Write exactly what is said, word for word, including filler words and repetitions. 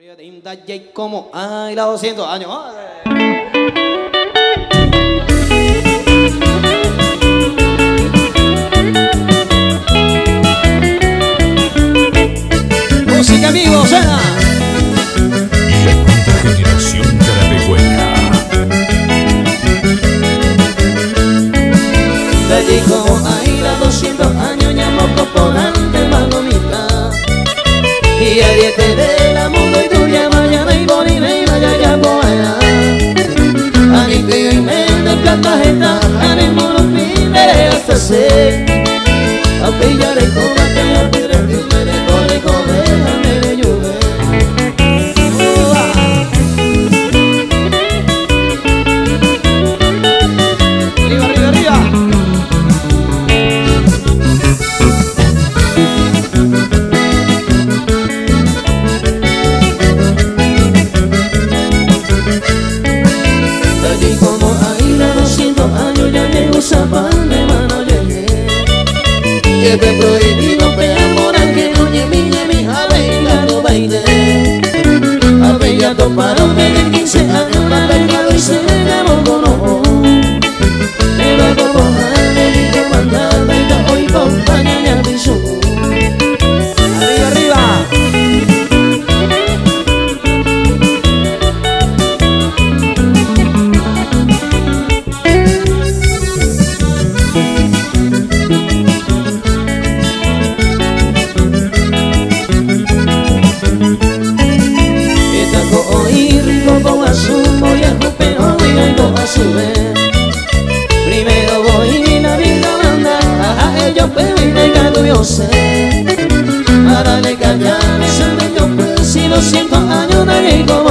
Y como, ay, la doscientos años. Música en vivo, suena. La quinta generación carapecueña. De allí como ahí la doscientos años ya moco por ante malomita. Y a diez de la mundo y tú ya mañana y bonita y vaya ya poena. Anitio y mente Cartagena, animo los pines hasta ser. A pillar el combate y a pidre que me le corre comer, me le llueve. Arriba, arriba, arriba. Allí como ahí la doscientos años ya llegó Zapán de mano llegué. Que te prohibido pegar por que no ñemi ñemi a bailar o baile. A bella toparon de quince años la pecado y se llamó con ojo. Pero como madre dijo mandar baila hoy compañía ya pisó. Arriba, arriba. Primero voy y la vida manda a ellos pero y negado yo sé. Para le callar ese bello pues si doscientos años de como